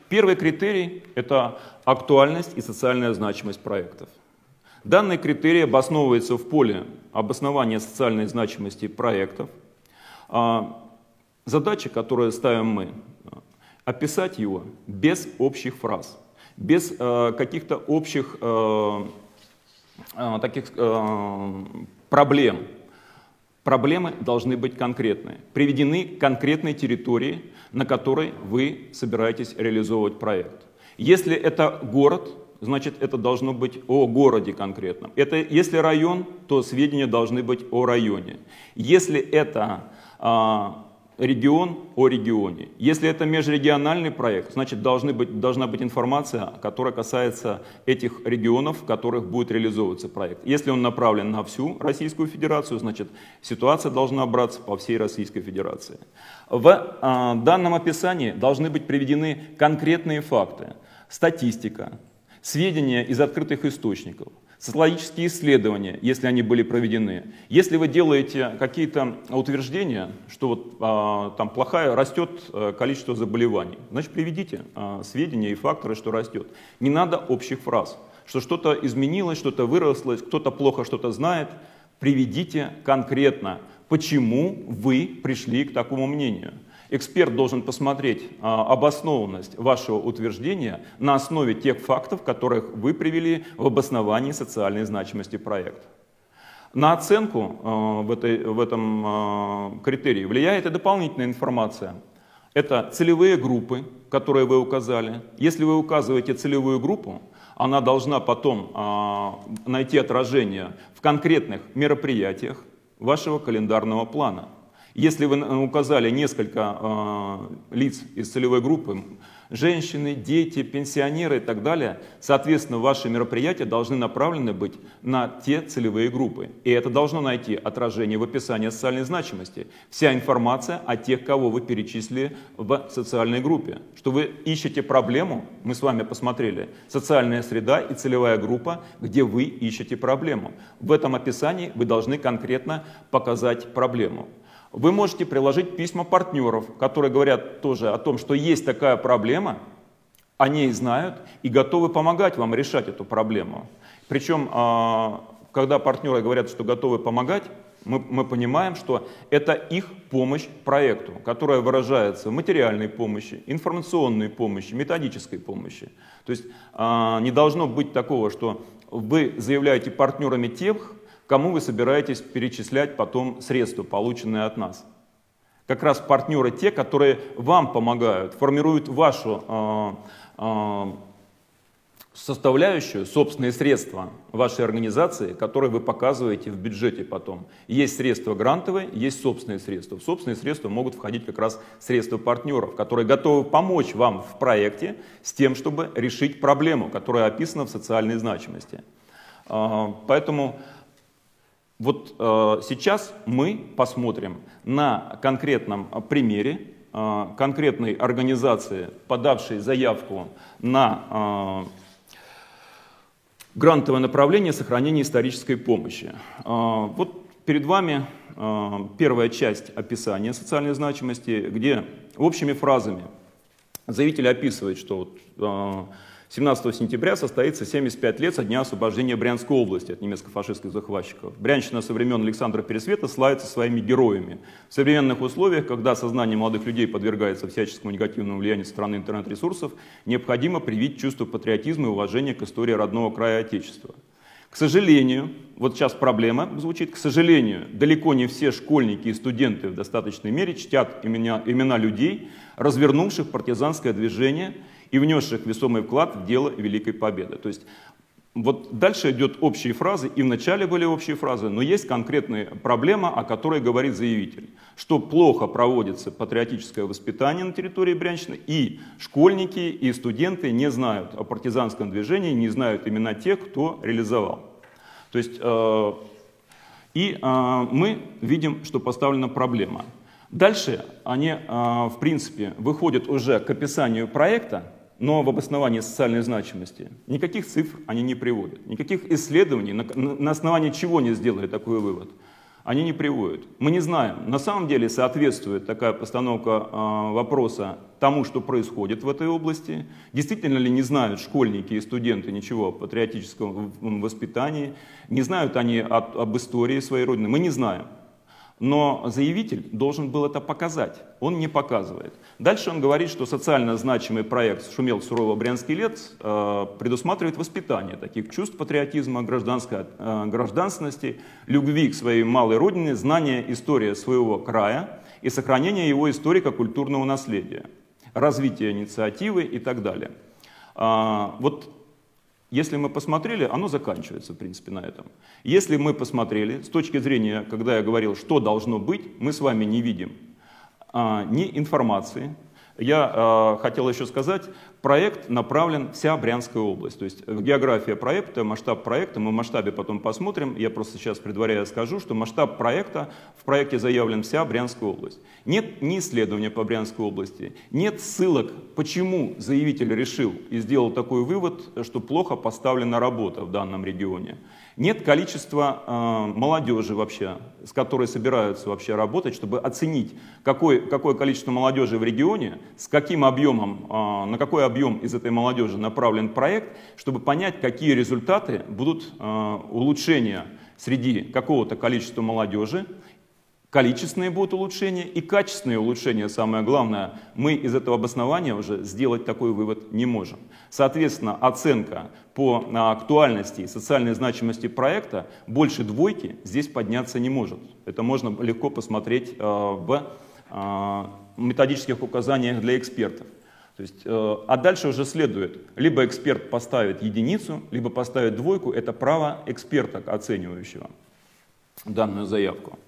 Первый критерий – это актуальность и социальная значимость проектов. Данный критерий обосновывается в поле обоснования социальной значимости проектов. Задача, которую ставим мы, описать его без общих фраз, без каких-то общих проблем. Проблемы должны быть конкретные, приведены к конкретной территории, на которой вы собираетесь реализовывать проект. Если это город, значит, это должно быть о городе конкретном. Если район, то сведения должны быть о районе. Если это регион, о регионе. Если это межрегиональный проект, значит, должна быть информация, которая касается этих регионов, в которых будет реализовываться проект. Если он направлен на всю Российскую Федерацию, значит, ситуация должна браться по всей Российской Федерации. В данном описании должны быть приведены конкретные факты, статистика, сведения из открытых источников, социологические исследования, если они были проведены. Если вы делаете какие-то утверждения, что вот, там растет количество заболеваний, значит, приведите сведения и факторы, что растет. Не надо общих фраз, что что-то изменилось, что-то выросло, кто-то плохо что-то знает. Приведите конкретно, почему вы пришли к такому мнению. Эксперт должен посмотреть обоснованность вашего утверждения на основе тех фактов, которых вы привели в обосновании социальной значимости проекта. На оценку в этом критерии влияет и дополнительная информация. Это целевые группы, которые вы указали. Если вы указываете целевую группу, она должна потом найти отражение в конкретных мероприятиях вашего календарного плана. Если вы указали несколько лиц из целевой группы, женщины, дети, пенсионеры и так далее, соответственно, ваши мероприятия должны направлены быть на те целевые группы. И это должно найти отражение в описании социальной значимости. Вся информация о тех, кого вы перечислили в социальной группе. Что вы ищете проблему, мы с вами посмотрели, социальная среда и целевая группа, где вы ищете проблему. В этом описании вы должны конкретно показать проблему. Вы можете приложить письма партнеров, которые говорят тоже о том, что есть такая проблема, они и знают и готовы помогать вам решать эту проблему. Причем, когда партнеры говорят, что готовы помогать, мы понимаем, что это их помощь проекту, которая выражается в материальной помощи, информационной помощи, методической помощи. То есть не должно быть такого, что вы заявляете партнерами тех, кому вы собираетесь перечислять потом средства, полученные от нас. Как раз партнеры те, которые вам помогают, формируют вашу составляющую, собственные средства вашей организации, которые вы показываете в бюджете потом. Есть средства грантовые, есть собственные средства. В собственные средства могут входить как раз средства партнеров, которые готовы помочь вам в проекте с тем, чтобы решить проблему, которая описана в социальной значимости. Поэтому вот сейчас мы посмотрим на конкретном примере конкретной организации, подавшей заявку на грантовое направление сохранения исторической помощи. Вот перед вами первая часть описания социальной значимости, где общими фразами заявитель описывает, что вот, 17 сентября состоится 75 лет со дня освобождения Брянской области от немецко-фашистских захватчиков. Брянщина со времен Александра Пересвета славится своими героями. В современных условиях, когда сознание молодых людей подвергается всяческому негативному влиянию со стороны интернет-ресурсов, необходимо привить чувство патриотизма и уважения к истории родного края Отечества. К сожалению, вот сейчас проблема звучит, к сожалению, далеко не все школьники и студенты в достаточной мере чтят имена людей, развернувших партизанское движение и внесших весомый вклад в дело Великой Победы. То есть вот дальше идет общие фразы, и в начале были общие фразы, но есть конкретная проблема, о которой говорит заявитель, что плохо проводится патриотическое воспитание на территории Брянщины, и школьники, и студенты не знают о партизанском движении, не знают имена тех, кто реализовал. То есть мы видим, что поставлена проблема. Дальше они, в принципе, выходят уже к описанию проекта, но в обосновании социальной значимости никаких цифр они не приводят, никаких исследований, на основании чего не сделали такой вывод. они не приводят. Мы не знаем, на самом деле соответствует такая постановка вопроса тому, что происходит в этой области. Действительно ли не знают школьники и студенты ничего о патриотическом воспитании? Не знают они об истории своей родины? Мы не знаем. Но заявитель должен был это показать. Он не показывает. Дальше он говорит, что социально значимый проект «Шумел сурово брянский лес» предусматривает воспитание таких чувств патриотизма, гражданственности, любви к своей малой родине, знания истории своего края и сохранения его историко-культурного наследия, развитие инициативы и так далее. Вот если мы посмотрели, оно заканчивается, в принципе, на этом. Если мы посмотрели, с точки зрения, когда я говорил, что должно быть, мы с вами не видим ни информации. Я хотел еще сказать, проект направлен вся Брянская область. То есть география проекта, масштаб проекта, мы в масштабе потом посмотрим. Я просто сейчас предваряя скажу, что масштаб проекта, в проекте заявлен вся Брянская область. Нет ни исследования по Брянской области, нет ссылок, почему заявитель решил и сделал такой вывод, что плохо поставлена работа в данном регионе. Нет количества молодежи вообще, с которой собираются вообще работать, чтобы оценить, какое количество молодежи в регионе, с каким объемом, на какой объем из этой молодежи направлен проект, чтобы понять, какие результаты будут улучшения среди какого-то количества молодежи. Количественные будут улучшения и качественные улучшения, самое главное, мы из этого обоснования уже сделать такой вывод не можем. Соответственно, оценка по актуальности и социальной значимости проекта больше двойки здесь подняться не может. Это можно легко посмотреть в методических указаниях для экспертов. То есть, а дальше уже следует, либо эксперт поставит единицу, либо поставит двойку, это право эксперта, оценивающего данную заявку.